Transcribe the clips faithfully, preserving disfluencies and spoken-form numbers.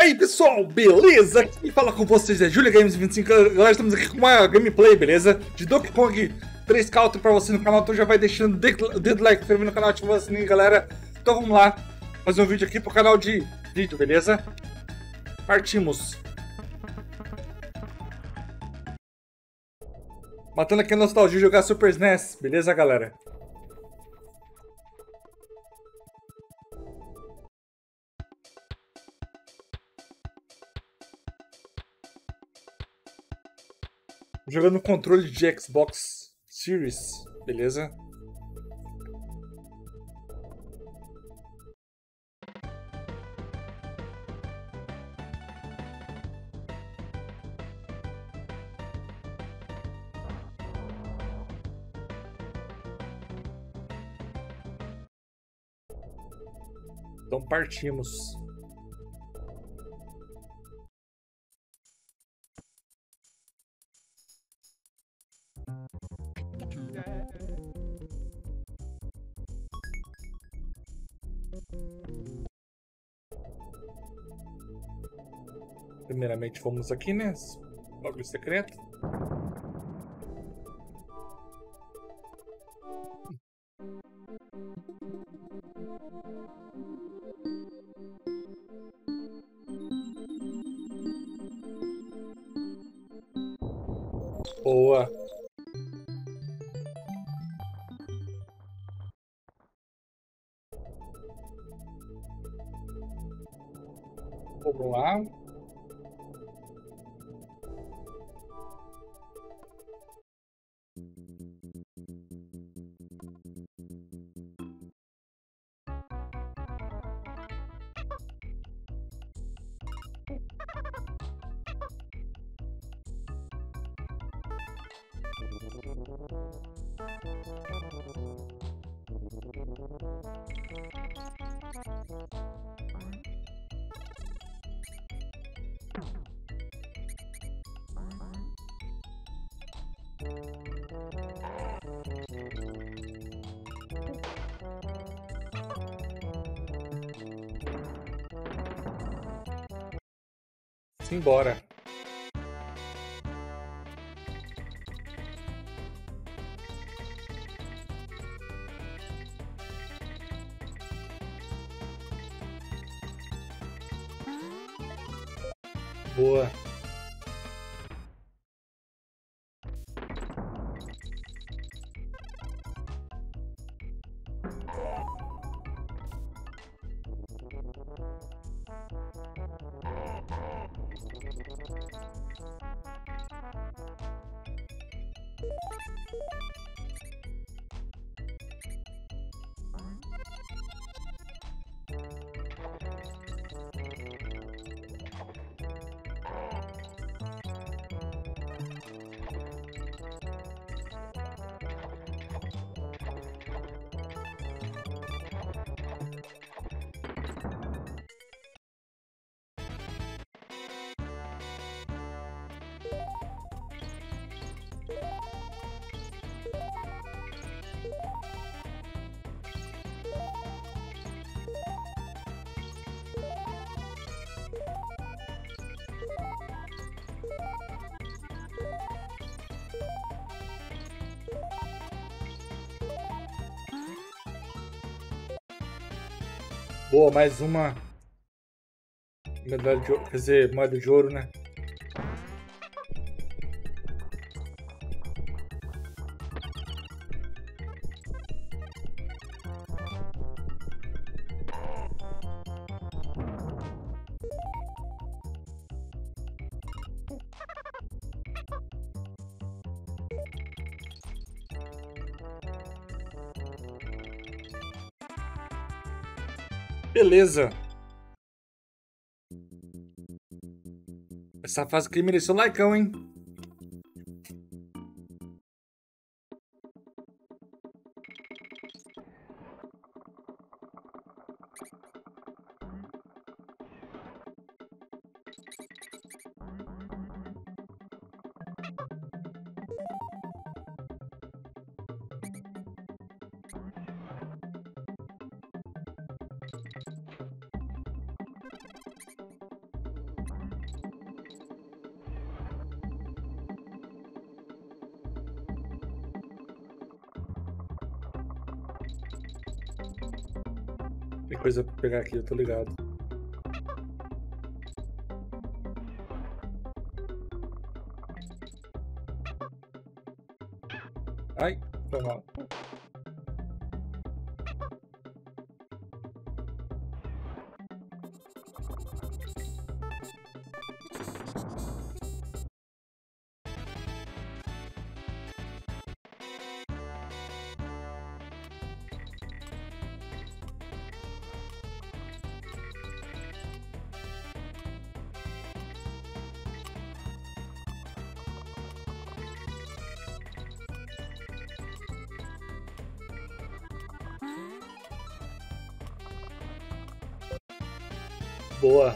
aí pessoal, beleza? Quem fala com vocês é Julia Games vinte e cinco. Agora estamos aqui com uma gameplay, beleza? De Donkey Kong três Counter pra você no canal. Então já vai deixando o dedo like, inscrevendo no canal, ativando o sininho, galera. Então vamos lá, fazer um vídeo aqui pro canal de vídeo, beleza? Partimos. Matando aqui a nostalgia de jogar Super S N E S, beleza, galera? Jogando no controle de Xbox Series, beleza? Então partimos. Primeiramente vamos aqui, né? Bagulho secreto. Boa. Vamos lá. Simbora. Boa. Boa, mais uma medalha de ouro, quer dizer, moeda de ouro, né? Beleza. Essa fase aqui mereceu likeão, hein? Tem coisa pra pegar aqui, eu tô ligado. Ai, foi mal. Boa.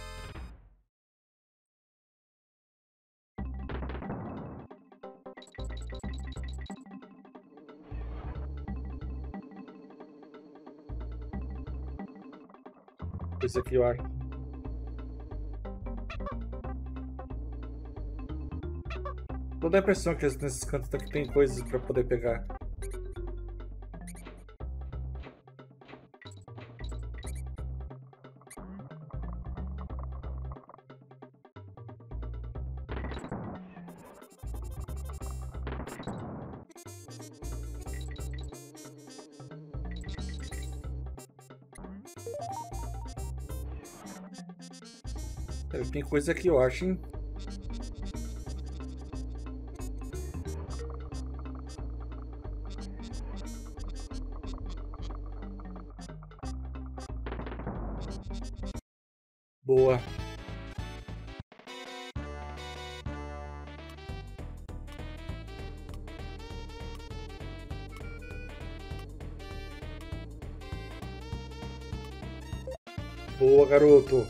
Esse aqui eu acho. Tô dando a impressão que nesses cantos aqui tem coisas pra poder pegar. Tem coisa aqui, eu acho, hein? Boa. Boa, garoto.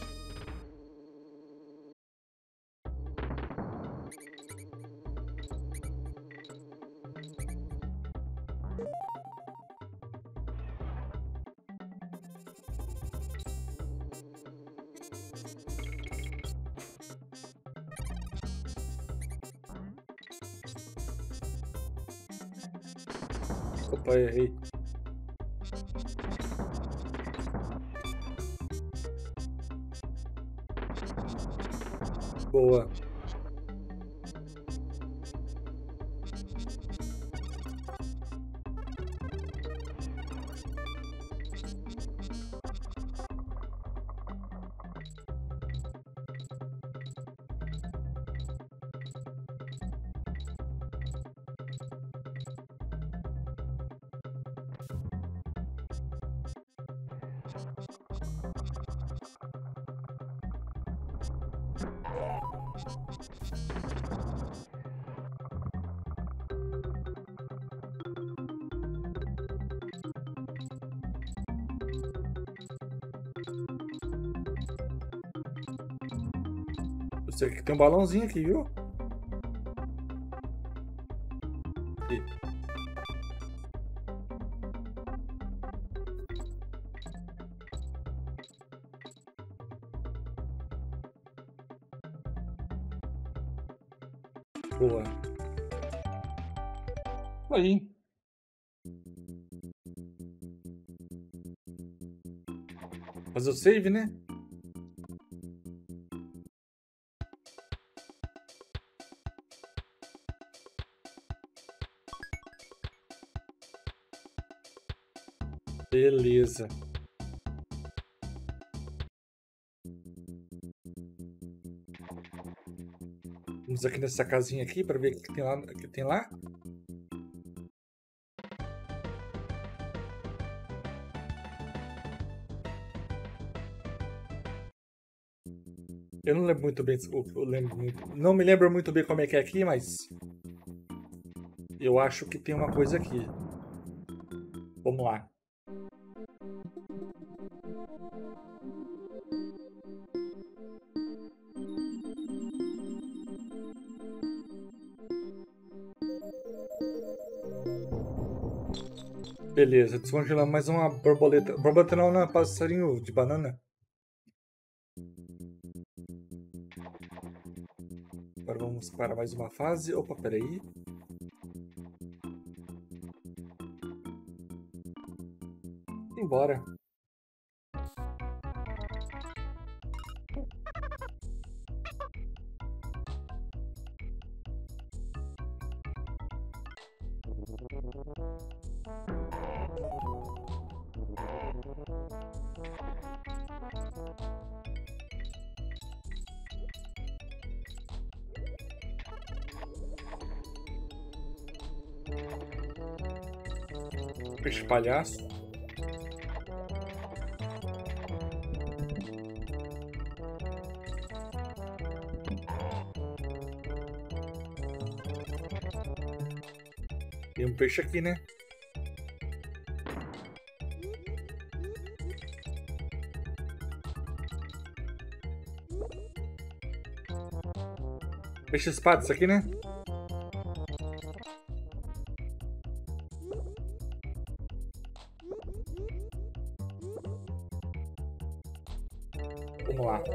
Opa, errei. Boa. Eu sei que tem um balãozinho aqui, viu? Aqui. Boa. Aí. Fazer o save, né? Beleza. Vamos aqui nessa casinha aqui para ver o que tem lá. O que tem lá. Eu não lembro muito bem. Eu lembro muito, não me lembro muito bem como é que é aqui, mas eu acho que tem uma coisa aqui. Vamos lá. Beleza, descongelamos mais uma borboleta. Borboleta não, não é passarinho de banana. Agora vamos para mais uma fase. Opa, peraí. Embora. Peixe palhaço. Tem um peixe aqui, né? Peixe espada, isso aqui, né? Vamos lá.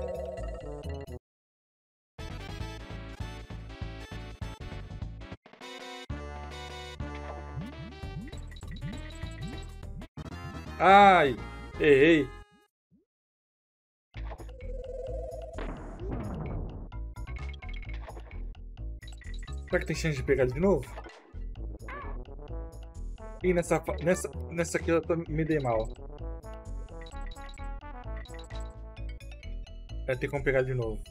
Ai, errei. Será que tem chance de pegar de novo? E nessa, nessa, nessa aqui eu tô, me dei mal. Vai ter como pegar de novo.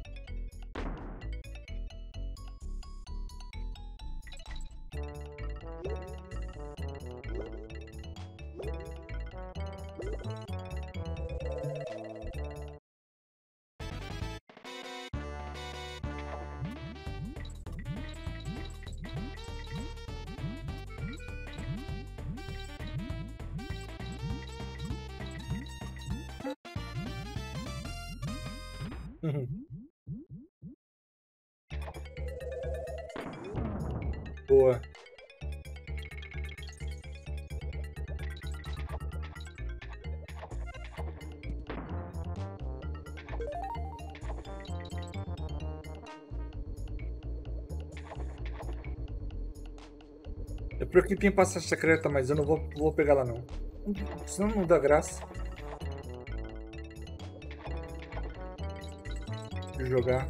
Uhum. Boa. É porque tem passagem secreta, mas eu não vou, vou pegar lá não. Senão não dá graça de jogar.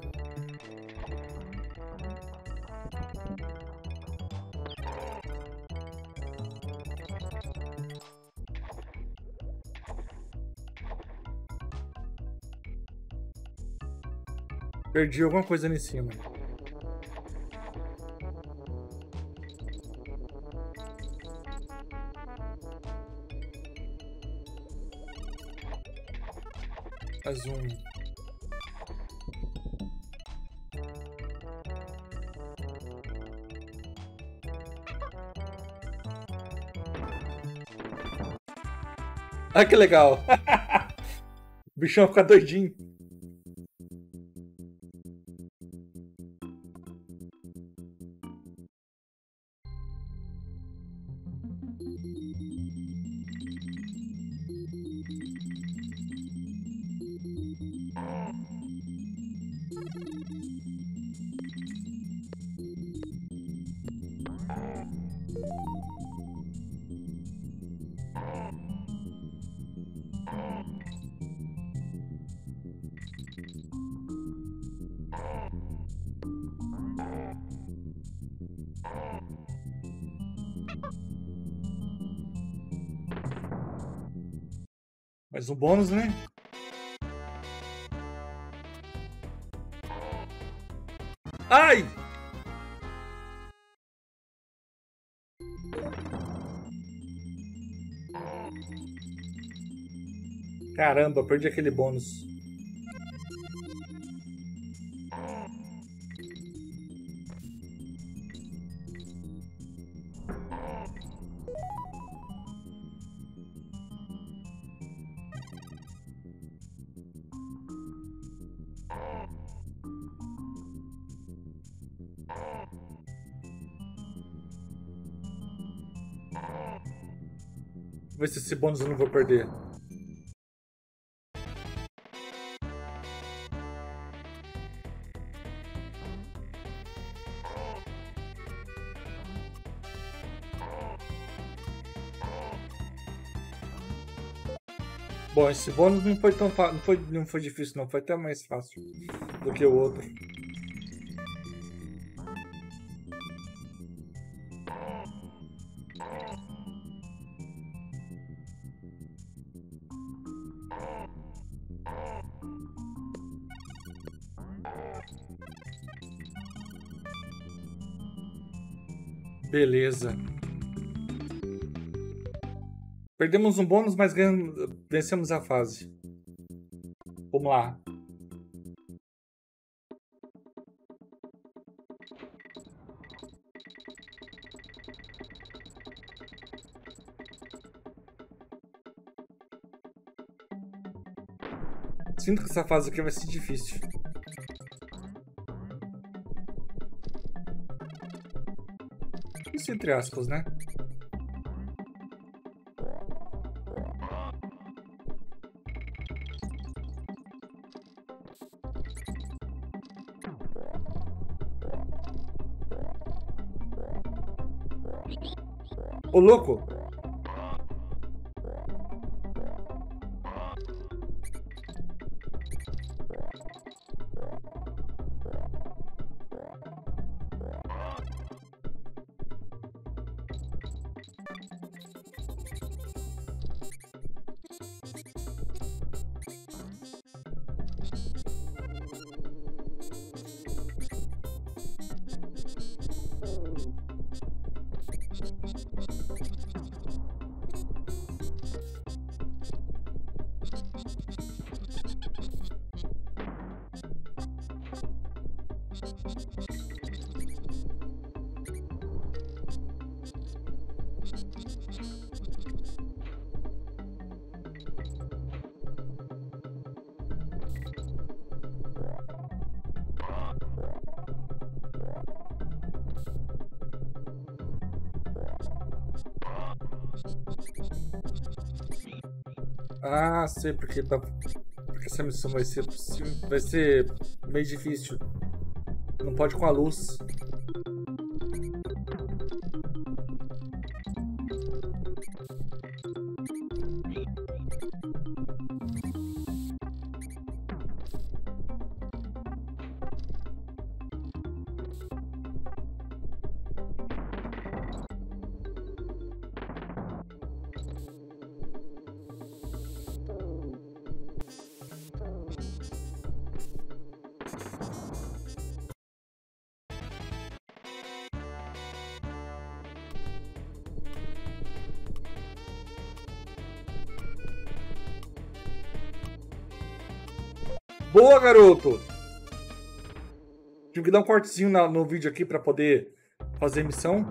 Perdi alguma coisa ali em cima. Mais um. Ah, que legal. O bichão fica doidinho. Mais um bônus, né? Ai! Caramba, perdi aquele bônus. Vou ver se esse bônus eu não vou perder. Bom, esse bônus não foi tão fácil, não foi, não foi difícil não, foi até mais fácil do que o outro. Beleza. Perdemos um bônus, mas ganhamos, vencemos a fase. Vamos lá. Sinto que essa fase aqui vai ser difícil. Isso entre aspas, né? Ô, louco! Ah, sei porque tá. Porque essa missão vai ser vai ser meio difícil. Não pode com a luz. Boa, garoto! Tive que dar um cortezinho na, no vídeo aqui pra poder fazer a missão.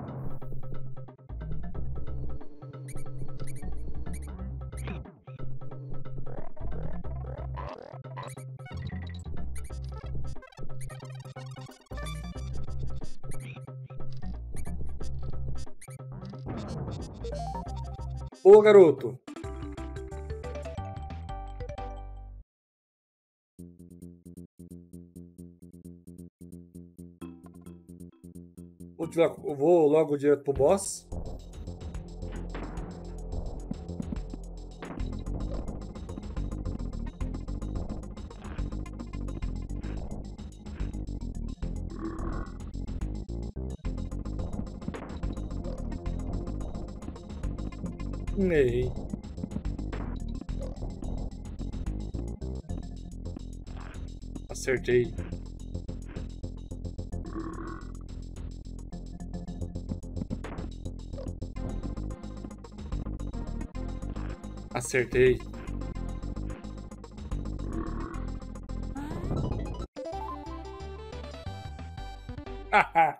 Boa, garoto! Eu vou logo direto pro boss. Errei. Acertei. Acertei. Haha.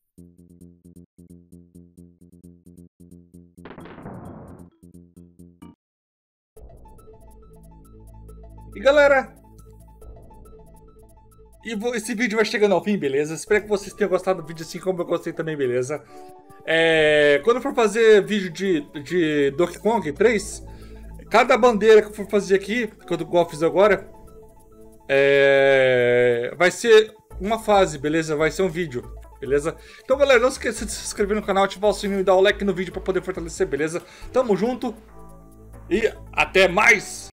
E galera, e esse vídeo vai chegando ao fim, beleza? Espero que vocês tenham gostado do vídeo assim como eu gostei também, beleza? É, quando eu for fazer vídeo de, de Donkey Kong três, cada bandeira que eu for fazer aqui, que eu vou fazer agora, é, vai ser uma fase, beleza? Vai ser um vídeo, beleza? Então galera, não esqueça de se inscrever no canal, ativar o sininho e dar o like no vídeo pra poder fortalecer, beleza? Tamo junto e até mais!